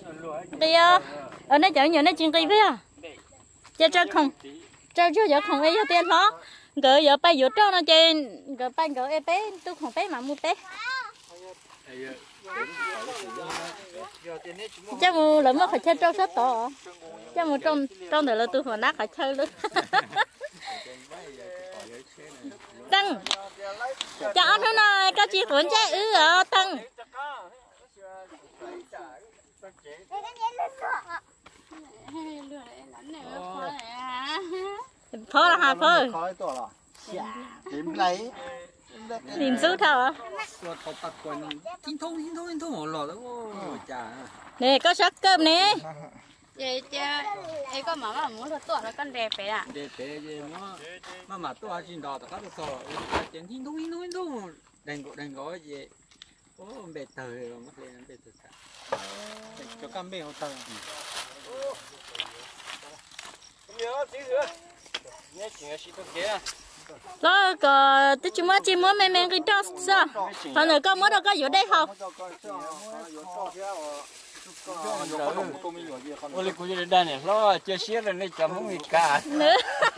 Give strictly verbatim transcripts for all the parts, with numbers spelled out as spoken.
bây giờ ở đây chở nhiều nó chuyện gì vậy à chơi chơi không chơi chơi giờ không ấy giờ tiền đó gỡ giờ bay giờ trâu nó chơi gỡ bay gỡ em bé tôi không bé mà mua bé chắc mua lỡ mất phải chơi trâu sốt to chắc mua trong trong này là tôi hồi nát phải chơi luôn tăng cho ăn thôi này các chị cuốn trái ư ở tăng phở là hà phở điểm lấy điểm số thở nè có sắc cơm nè vậy chứ ấy có mà mà muốn là tuổi nó con đẹp phải à đẹp phải gì mà mà mà tuổi chín đỏ tất cả都少钱听通听通听通đành gọi đành gọi gì ô bể tời rồi mất lên bể tời cho cam bể họ tời nhớ tí nữa nhớ chuyện gì tôi kia đó có tôi chỉ muốn chỉ muốn mấy mấy cái đó sao còn nữa có muốn đâu có ở đây không ôi cô chơi đây này lo chơi xía rồi này chấm không bị cả nữa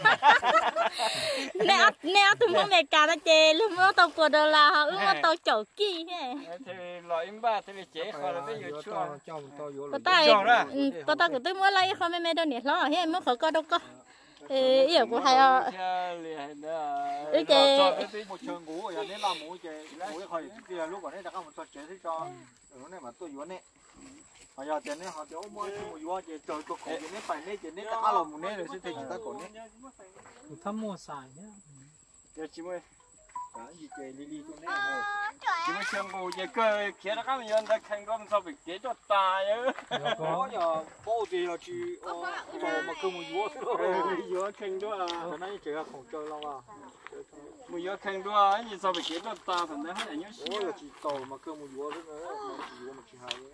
nè nè tôi muốn mẹ cả nó chơi lúc đó tao còn đâu là họ ước tao chậu kỳ thế thì loại im ba thì chế khỏi là bây giờ chưa có tay có tay của tôi muốn lấy không mấy mấy đâu nè lo hết muốn khỏi có đâu có ê ý của hai à ý chơi một trường ngủ rồi nên làm ngủ chơi ngủ khỏi thì lúc ở đây đã có một trò chơi thế cho ở này mà tôi vô này họ giờ tiền này họ chỗ mua một vô chơi trời có khổ cái này phải này chơi này ta làm một này rồi sẽ thành người ta còn này thăm mua xài nhá giờ chị ơi cái gì chơi đi đi chỗ này chị ơi trường ngủ chơi cơ kia đã các bạn nhân ta khen con sao bị kế cho tài ư có giờ bao thì là chị rồi mà cứ một vô thôi vô khen đó à cái này chỉ là không chơi lâu à một vô khen đó ấy gì sao bị kế cho ta thành ra hết nhớ xíu là chị tàu mà cứ một vô nữa mà chỉ vô một chị hai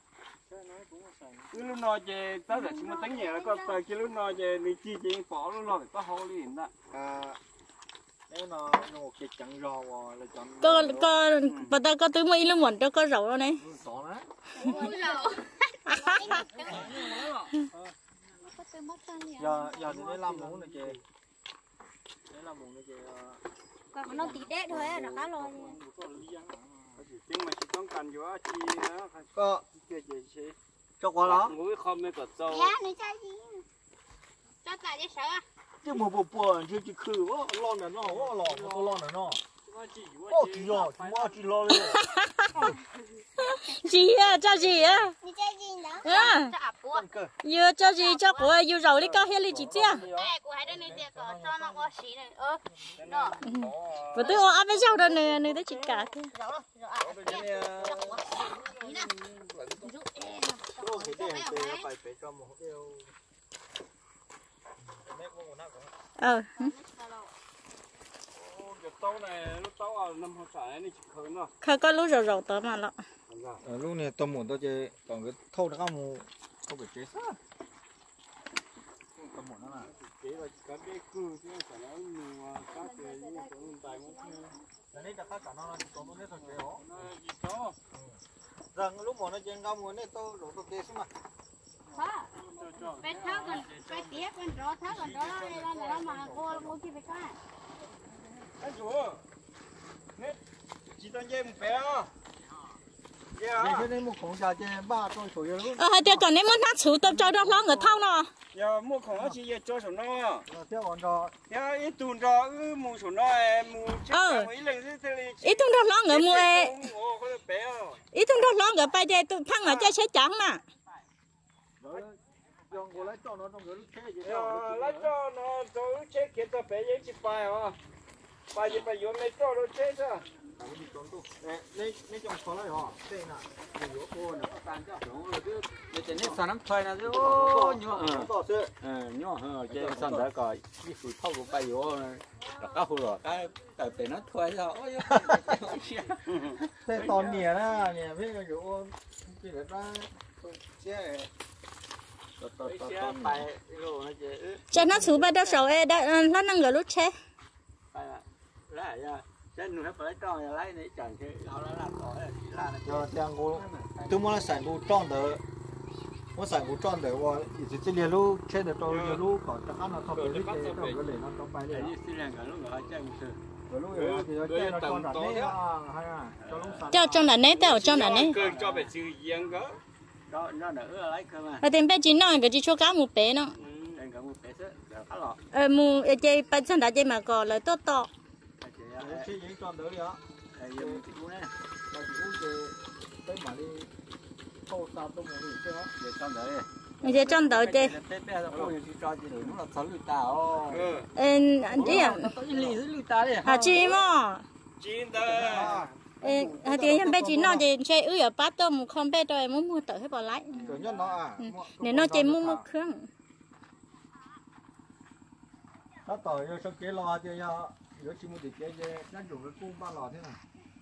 cứ lúc nào chơi tới là chúng ta tính nhẹ có tới cái lúc nào chơi đi chi chi bỏ lúc nào phải có hole liền đó à nếu nó một cái chẳng rò là chọn có có bà ta có túi mấy lúc muộn cho có rượu đâu này giờ giờ thì để làm muốn này chơi để làm muốn này chơi còn nó tí đét thôi nó khá rồi nhưng mà chỉต้องการอยู่ว่าชีนะก็เกี่ยวกับชี cho quá đó งูไม่คอมไม่กดโซ่ dạ này chơi gì cho tại cho sợ chứ một bộ buồn chứ chỉ khử quá lo nữa nó quá lo nó lo nữa nó ô chỉ lo chỉ lo chỉ lo lên gì à cho gì à đi chơi gì đó à cho ập của vừa cho gì cho của vừa rầu đi có hết đi chị chứ đây của hai đứa này tiệt có cho nó có xí này ơ đó và tôi ô áp bên sau đó này này tôi chỉ cả thôi rầu đó rầu ập cho của xí nè rút em Ô cái này thì phải phải cho một cái ờ cái tàu này lúc tàu ở năm hai phải này chỉ khởi nó khởi có lúc rầu rầu tới mà lọ lúc này tôm muộn tôi chơi còn cái thâu nó không không phải chế sao tôm muộn nó là chế là cái cái cừ chứ phải nói nhiều các cái những cái tài món cái này chắc cả nó là tôm nó hết rồi chế hổ nó gì đó rằng lúc mà nó chơi ngâm người này tôi đổ tôi chế xuống mà phải tháo còn phải tiếc còn rõ tháo còn rõ là là mà cô cô chỉ phải cái anh chủ nè chỉ tao dây một bé vì thế nên một khổng trà chơi ba tôi chủ yếu luôn ờ hai đứa còn nếu muốn hát chủ tập cho đó lo người thao nó giờ mua khổng nó chỉ cho số nó theo còn trò giờ ít tuần rồi ư mua số nó em mua chứ mấy lần thế thì ít tuần đó lo người mua ít tuần đó lo người bây giờ tôi phăng ở chơi sẽ chẳng mà lấy cho nó trong cái lúc chế gì đó lấy cho nó cho chế kia cho bé ấy chỉ bài à bài gì bài dùng lấy cho nó chế sao lấy lấy trong khó lấy họ đây nè nhiều cô nè tan cho đúng rồi chứ để cho nên sản phẩm thuê nè chứ ô nhỏ ờ nhỏ hơn chơi sản phẩm coi cái phụ thâu của bay vô là các phụ rồi cái cái tiền nó thuê sao ôi thế toàn nhẹ đó nhẹ biết cái vụ cái đấy ta chế cho nó xuống bên đó sầu e đã nó năng ở lúc chế lại ra trên núi phải cho lấy này chẳng thế họ đã làm rồi là tiếng cô tôi muốn là sản cô tròn đỡ 我สั่งกูจ้อนเดี๋ยวว่าอีกสิเรียนรู้แค่เดี๋ยวโตเรียนรู้ก่อนจะขั้นเราทำไปเรื่อยๆต้องก็เลยเราต้องไปเลย cho trong là nét tao trong là nét cho bé chữ yên cơ Đó, nó nở lấy cơ mà. ở tiền bé chỉ nói cái chỉ cho cá một bé nó Đừng có một bé sữa, được khá lọ. ờ mu chơi bắt chân đã chơi mà còn là tốt to Chị gì chọn đỡ đi á. Thầy dùng chị cú này. Bà chị cú chơi tới mà đi câu sao tôi muốn đi chơi á. Để trong đấy. mình sẽ trong đầu chơi Thế bé nó không chỉ cho chị được, nó là sáu lít tao. ừ anh đi à Nó có lì lít tao đi. à chị mà chín tờ ừ à thì em bé chỉ nói chơi chơi ư ở bát tôm không bé rồi muốn mua tờ hết bỏ lại Kiểu nhất nó à. nếu nó chơi mua mua khương Nó tỏi cho kế lo chơi cho nếu chỉ muốn đi chơi chơi nó dùng cái cung ba lò thế này.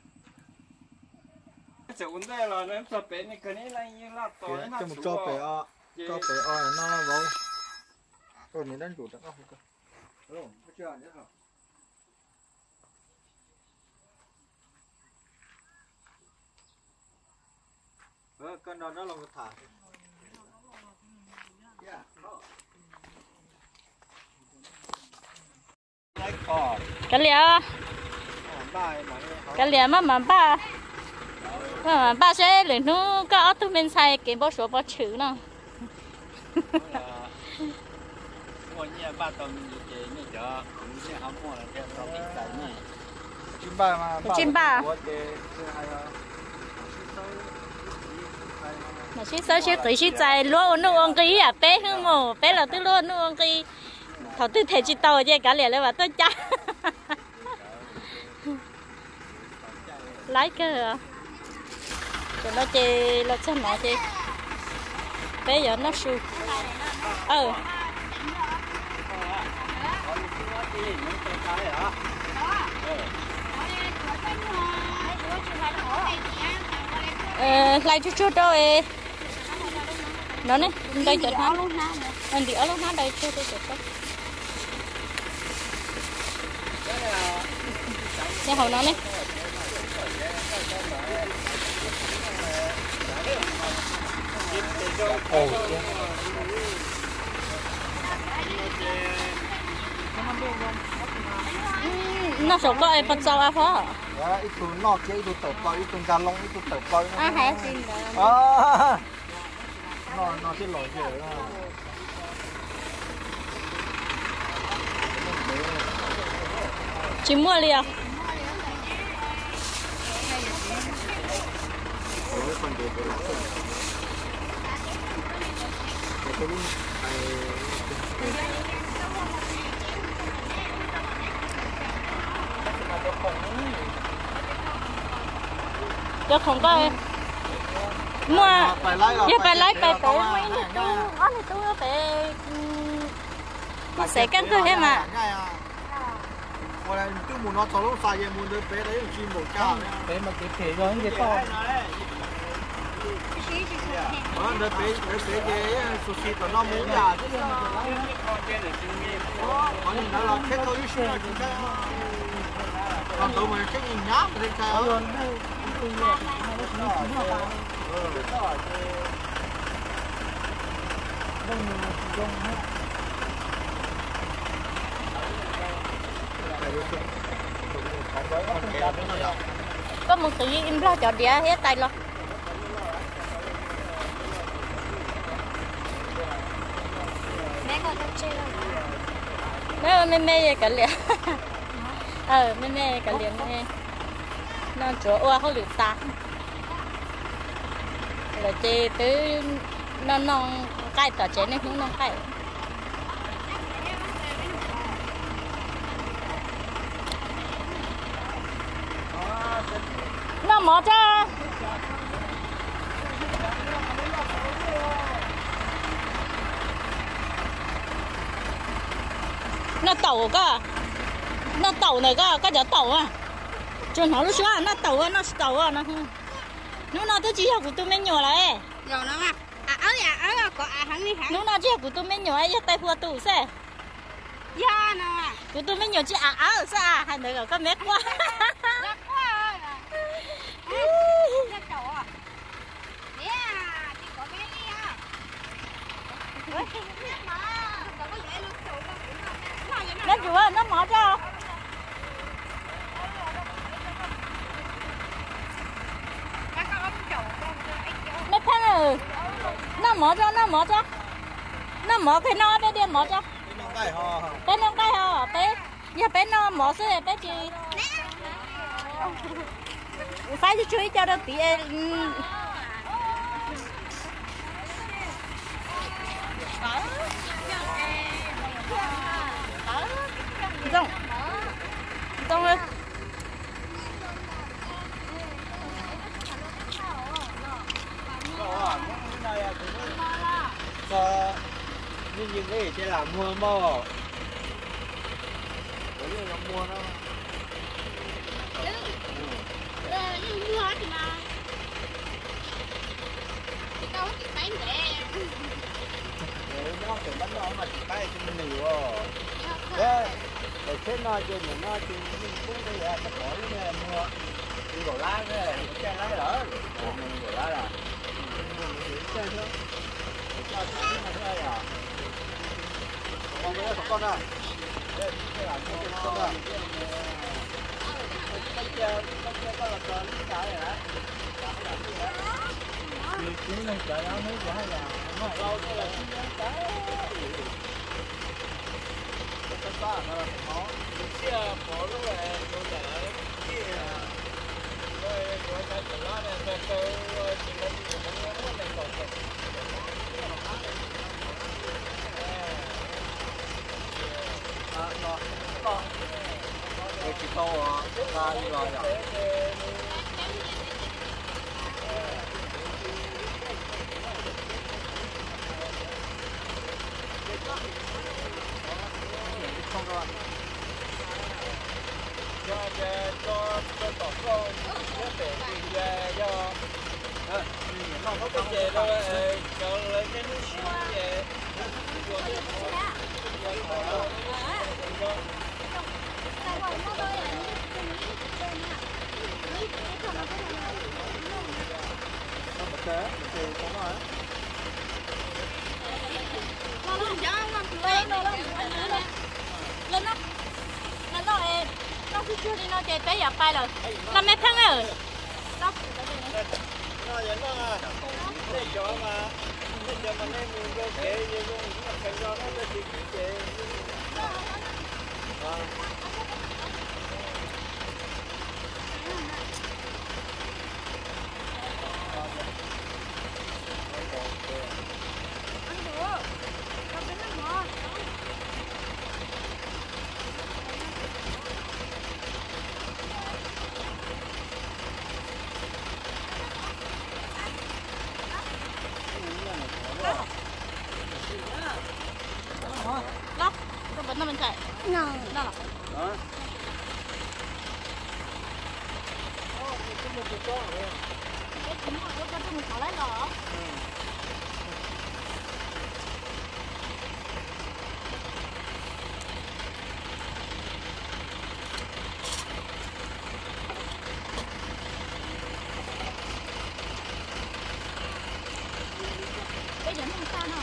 sẽ uống đây là nó cho bé này cái này là như là tối nó Cho một cho bé o, cho bé o nó vào. Rồi mình đang chủ được không? Đúng, chưa nữa rồi. Ờ, con đó nó là một thả. cái liều cái liều mà mà ba mà ba sẽ lấy nó có ở tụi mình xài cái bao số bao chữ nó Mua nhà ba tàu mình đi chơi như chợ, cũng sẽ không mua là theo tàu ít tại này. Chim ba mà. chim ba mà chỉ sao chỉ cái chỉ chạy luôn nó ăn cái à bé hơn mà bé là tôi luôn nó ăn cái thầu tôi thấy chỉ tàu chứ cả liềnเลยว่าtôi cha lái cơ rồi nó chơi nó xem nó chơi bé giờ nó su ờ ờ lại chút chút thôi nó này đây chợt nó anh đi ở lúc nó đây chơi chơi chợt cái hậu nó này Ồ. nó số có em bắt sau à phó Đó, ít tụi nọ kia, ít tụi tờ coi, ít tụi gà lông, ít tụi tờ coi. à hả xin đó À. Nó nó cái lỗi gì đó. chỉ mua liền cho không có mua giờ phải lấy phải phải mấy nước tu ở này tu phải sẽ căng cơ hết mà Ngoài này tôi muốn nó cho lúc xài về muốn đứa bé đấy là chim bổ cha. Bé mà cái thể rồi cái to. Ờ, đứa bé đứa bé cái sushi của nó muốn già chứ. Có những nó là kết tôi sushi là chúng ta. Còn tôi mà cái nhìn nhá thì sao? có một tự nhiên im lo cho đĩa hết tay lo mẹ còn không chơi đâu mẹ mẹ cả liền ờ mẹ mẹ cả liền mẹ nó chỗ oa không được ta là chơi tới nó non cay tỏ chế nên không non cay nó mở ra nó tàu cơ nó tàu này cơ cái giờ tàu à cho nó lúc xưa nó tàu à nó tàu à nó nó nó tôi chỉ học của tôi mới nhỏ lại rồi nó mà à ở nhà ở nhà có à hắn đi hắn nó nó chỉ học của tôi mới nhỏ ấy tay phua tủ xe do nó à của tôi mới nhỏ chỉ à ở xa hay nữa có mét quá rất quá rất chỗ à nè chỉ có bé đi à nó chủ nó mở cho nó phan rồi nó mở cho nó mở cho nó mở cái nó bé đi mở cho bé nó cái hò bé giờ bé nó mở xí bé chị phải chú ý cho nó tí rong rong ơi cho nhưng những cái chỉ là mua mò có gì là mua đâu nó phải bắn nó mà chỉ bay cho mình nhiều đấy để chết nó chơi những nó chơi mình cũng đây là tất cả những cái mua đi đổ lá cái này cái lá đỡ mình đổ lá là chơi thôi cho cái này thôi à con đây con à đây cái là con à cái chơi cái chơi có là con cái này hả thì cái này trời ơi mấy cái là nó lâu cái là cái cái ba nó là khó cái bỏ lúc này tôi trả cái rồi rồi cái cái lá này tôi tôi chỉ có chỉ có nó này còn còn à nó nó cái chỉ to à ba đi rồi à không rồi cho cho cho tỏ con nó để thì cho không có cái gì đâu cho lấy cái nước xíu về lên nó lên nó em nó cứ chưa đi nó chạy tới giờ bay rồi làm mấy tháng rồi nó nó vậy nó là để cho mà để cho mà nên mình vô kệ gì luôn phải cho nó nó chỉ kệ lóc cái bánh nó mình chạy nó nó cái chúng nó có cái mình tháo lấy rồi bây giờ nó làm sao nào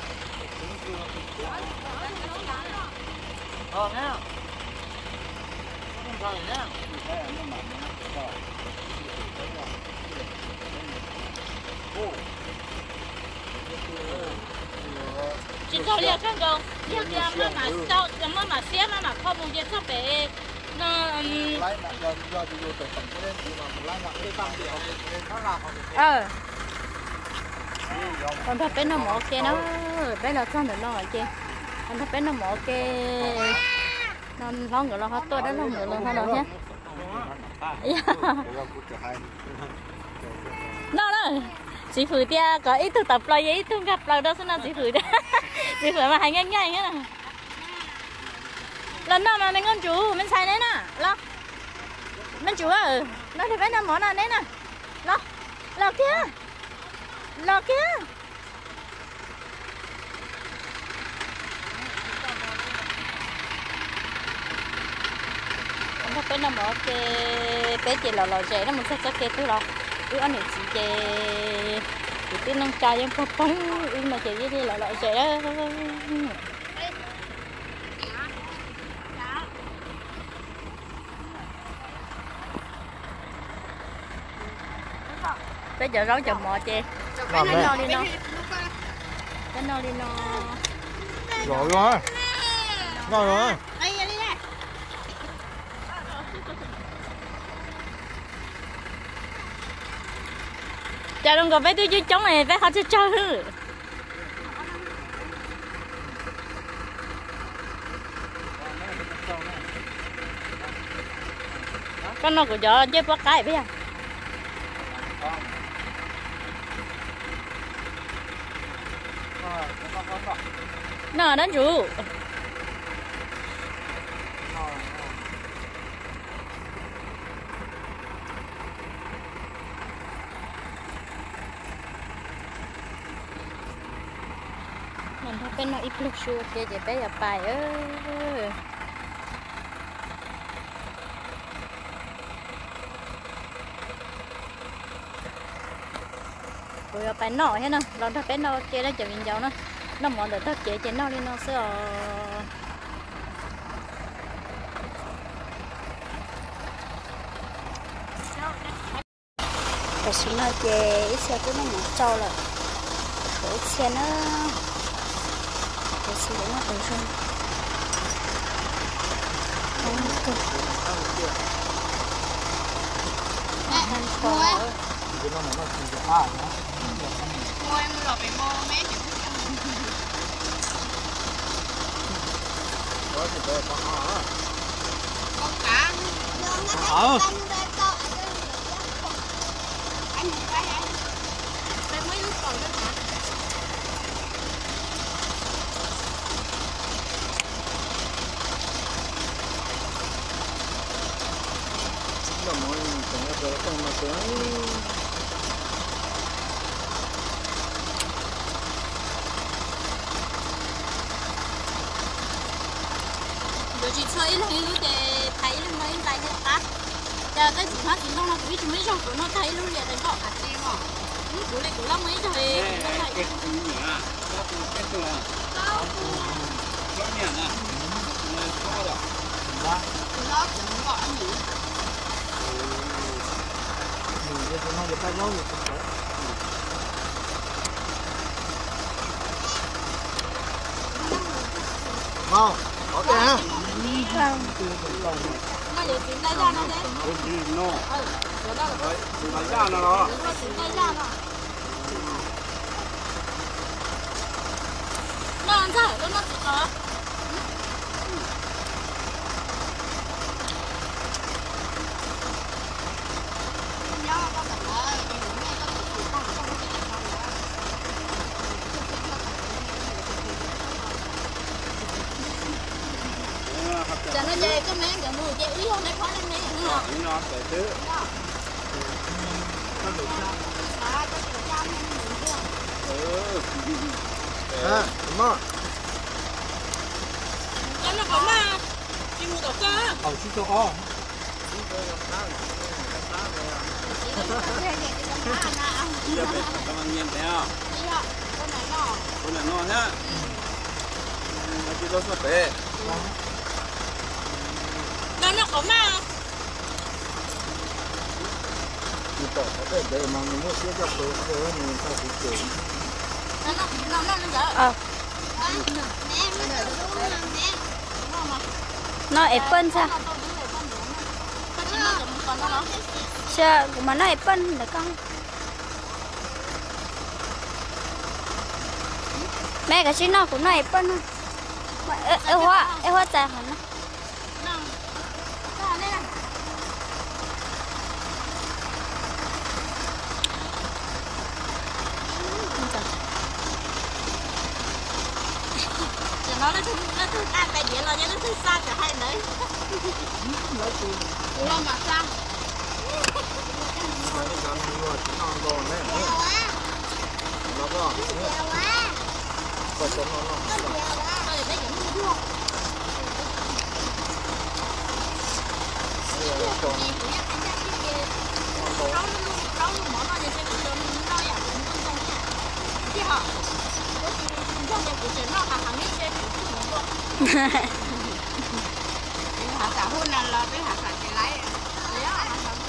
ờ nhá không phải nhá chỉ cho liệt cái gấu liệt cái mà mà sau mà mà xé mà mà kho bông liệt sau bé nó lấy mà do do thì vô từ phần cái lên thì mà lấy mà cái tâm thì họ nó là họ ờ con thằng bé nó mỏ kia nó bé nó xong rồi nó ở kia con thằng bé nó mỏ kia nó lo ngửa lo hết tôi đã lo ngửa lo hết rồi nhé nó đó chị phử tia có ít thực tập lo ít thực gặp lo đâu sao nó chị phử đó chị phử mà hay nhanh nhanh nhá lần nào mà mình con chủ mình xài đấy nè lo mình chủ à nó thì bé nó mỏ nào đấy nè lo lo kia lo kia nó bé nó mở cái bé chị lò lò chè nó mình sẽ cho cái thứ đó cứ anh này chị chè thì tiếng nông trai em phong phong in mà chị đi lại lại chị đó bây giờ rau chồng mò chị cái nó đi nó cái nó đi nó rồi rồi rồi rồi chào đồng với tôi chứ chống này với họ chơi chơi con nó của chó chơi bắt cái bây giờ nó đánh chủ mình thấy bên nó ít lúc xưa kia chỉ bé giờ bài ơi rồi bài nọ hết nè rồi thằng bé nó kia nó chờ mình giàu nó nó mòn được thấp chế chế nó đi nó sẽ cái xin nó chế ít xe cái nó mỏ trâu rồi cái xe nó cái xe nó ở trong thành phố mua em rồi phải mua mấy chục con cá ờ anh cái anh đây mấy lúc còn đó hả là mọi người sẽ có con mà tới rồi chị chơi là cái lúc để thấy là mấy bài hết ta giờ tới chỉ phát thì nó nó biết mấy trong của nó thấy luôn liền đấy họ cả chi mà lúc của này của nó mấy rồi nó lại cái gì nhỉ cái gì à cái gì à có rồi nó chẳng gọi gì mình sẽ nói được cái nói được không ok ha nó giờ chuyển tay ra nó đấy nó ừ rồi đó là đấy lấy ra nó đó nó chuyển tay ra nó nó ăn sao nó nó tự có nhớ có cần ơi thì đúng nghe có được chuyển tay trong cái này không nữa cho nó chơi có mấy cái mùi chơi ý không đấy khó lên đấy đúng không nó sẽ thứ à có được trăm hay mình chưa ừ à đúng không cho nó có mà chị mua được cơ ờ chú cho có giờ về tao ăn miên thế à con này nó con này ngon nhá chỉ có sốt bể nó nó có mà thì tỏ có thể để mà mình mua xe cho tôi thôi mình sao cũng chịu nó nó nó nó nó ờ nó apple sao sao mà nó apple là con mẹ cái gì nó cũng nó apple mà ê hoa ê hoa trà hả nó nó nó thích nó thích ăn bài điện là nó thích xa cả hai đấy lo mà sao mà đi làm mua chỉ non rồi đấy nó có có sống nó nó thôi để dẫn đi luôn bây giờ còn gì của anh ra kia rau rau mỏ nó như thế nào nó nó dạng cũng không không họ cho nhà của nó hàng hàng mấy cái hạt xả hôn là là cái hạt xả cái lái đấy á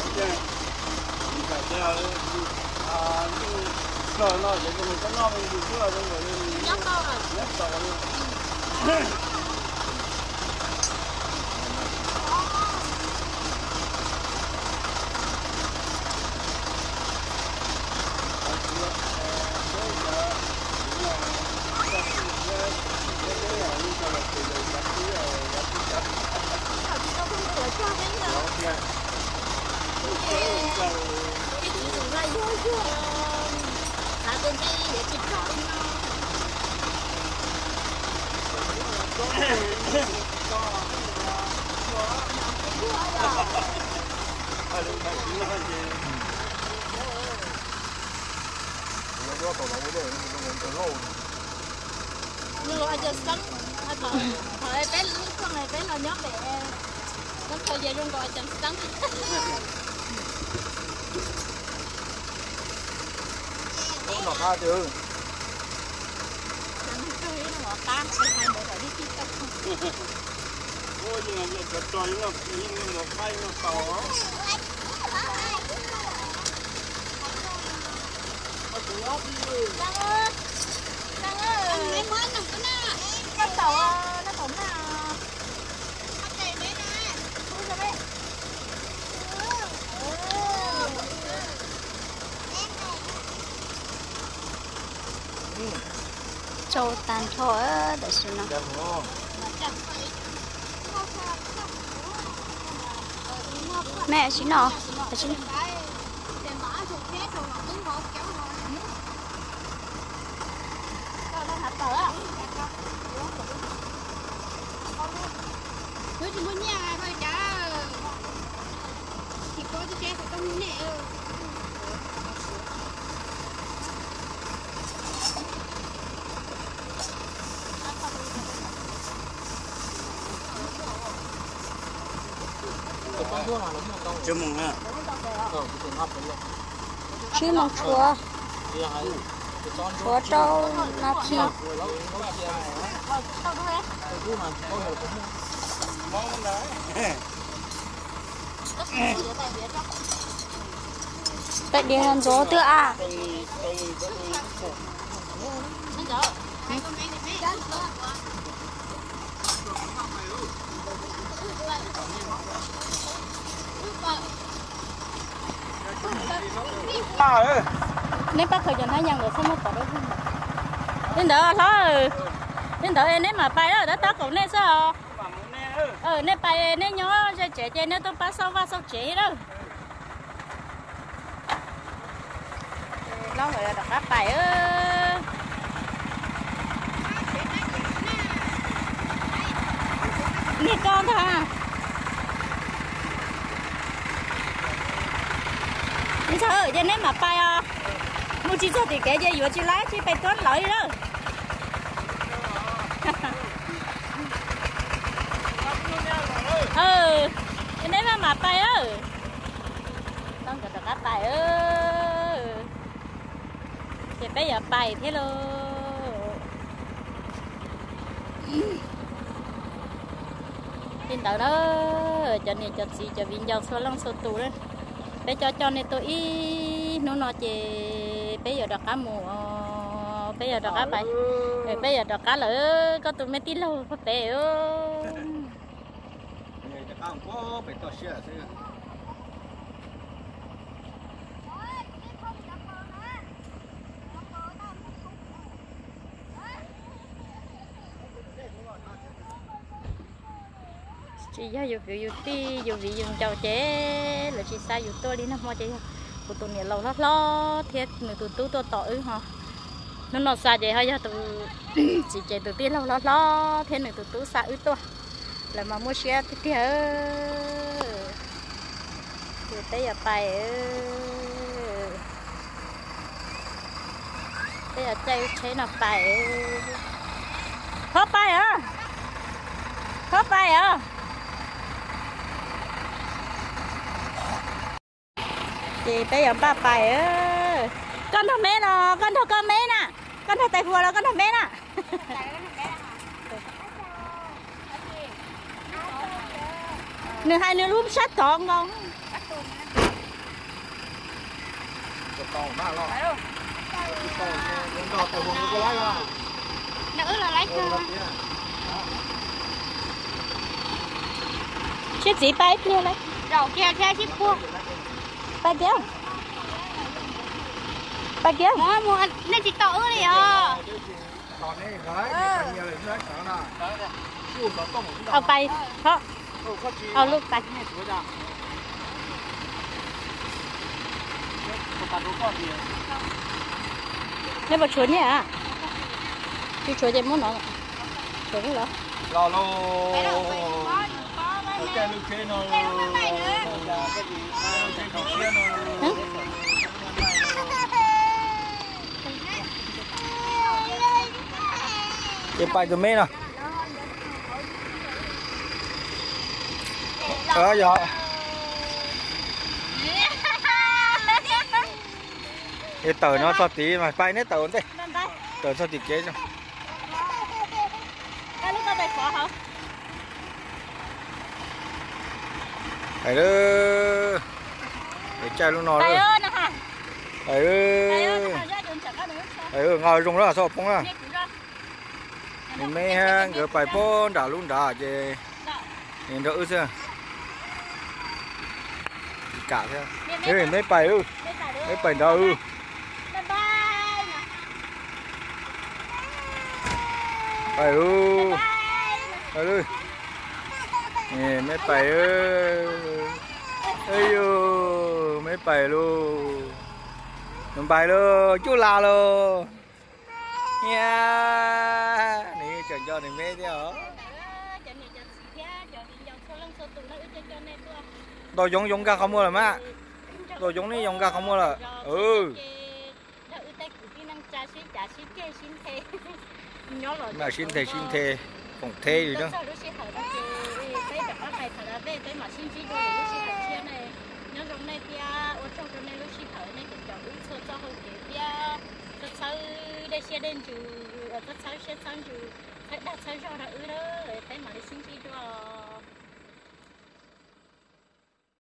nó nó để mình có nó mình cứ là rồi nhóc đâu rồi nhóc đâu rồi nhưng mà giờ sống thở thở bé con này bé là nhóc để nó thời gian luôn rồi chẳng sống nó pha chứ ôi nhưng mà giờ trời nó nó bay nó to Đăng ơi, Đăng ơi, mấy món nằm cái nào, cái tàu nó cũng là, cái này nè, không sao bé, châu tàn thôi để xem nó mẹ xin nó xin Tôi chỉ muốn nhà thôi cha, thì có cái xe phải công nè. chưa mùng ha chứ mong chúa chúa châu nó khi vậy đi hơn gió tựa à nếu bác thời gian hai nhang rồi không mất đâu đến đó thôi đến đó em nếu mà bay đó đã tao cũng nên sao ờ nên bay nên nhớ cho trẻ trẻ nên tôi bắt sau bắt sau trẻ đâu lâu rồi là đặt bài ơ nghe con thôi à đi sao ở trên đấy mà bay à mua chi cho thì cái gì vừa chi lái chi bay toán lợi đó ừ trên đấy mà mà bay ơ con cả đặt bài ơ thì bây giờ bay thế luôn trên tàu đó cho nên cho gì cho viên dầu số lăng số tù đấy để cho cho nên tôi ý nó nói chị bây giờ đặt cá mù bây giờ đặt cá bay bây giờ đặt cá lỡ có tụi mấy tí lâu có bé ơ chị giờ dù kiểu dù ti dù vì dùng chào chế là chị sai dù tôi đi nó mua chị của tụi này lâu lót lót thiết người tụi tú tôi tội hả nó nó sai vậy hay tụi chị chạy tụi tiên lâu lót lót thế người tụi tú sai ư tôi là mà mua xe thì kia thì tới giờ bài bây giờ chơi chế nó bài hấp bài à hấp bài à chị bây giờ ba bài ơ con thằng mẹ nó con thằng con mẹ nè con con thấy tay vừa là con thằng bé nè nửa hai nửa lúc sát tròn không to mà lo to to to vùng có lái không nữ là lấy chưa chiếc gì bay kia lấy đầu kia theo chiếc cua bay kéo bay kéo mua mua nên chỉ tổ đi à còn này cái nhiều là nó chẳng là เอาไปเพราะเอาลูกไปนี่บทชวนเนี่ยอ่ะที่ชวนจะmuốn nóชวนเหรอ lo lo cái đầu phải có có bên cái nước kia nó cái bên này nữa cái gì cái đầu kia nó cái bài từ mấy nào ờ giờ cái tờ nó sao tí mà bay nét tờ đấy tờ sao tí kế cho cái lúc đó tay khó hả phải đó để chơi luôn nó tay nữa ơi nè hả phải tay ơi đó nó ra đường chẳng có nữa phải đó ngồi trong đó là sao phong à nghe cũng ra mình mấy hang cái bài bốn đã luôn đã chứ nhìn đỡ chưa cả thế thế mấy bài ư mấy bài đâu ư bye bye nè bài ư bye bài ư nè mấy bài ư ây呦mấy bài luôn mấy bài luôn chú là luôn nha nè chờ cho này mê thế hả đồ giống giống ra không mua là má đồ giống này giống ra không mua là ừ mà xin thề xin thề phòng thề gì đó đây xe đến chú ở tất sáu xe sang chú thấy đặt sáu cho nó ư đó thấy mà đi xin chi cho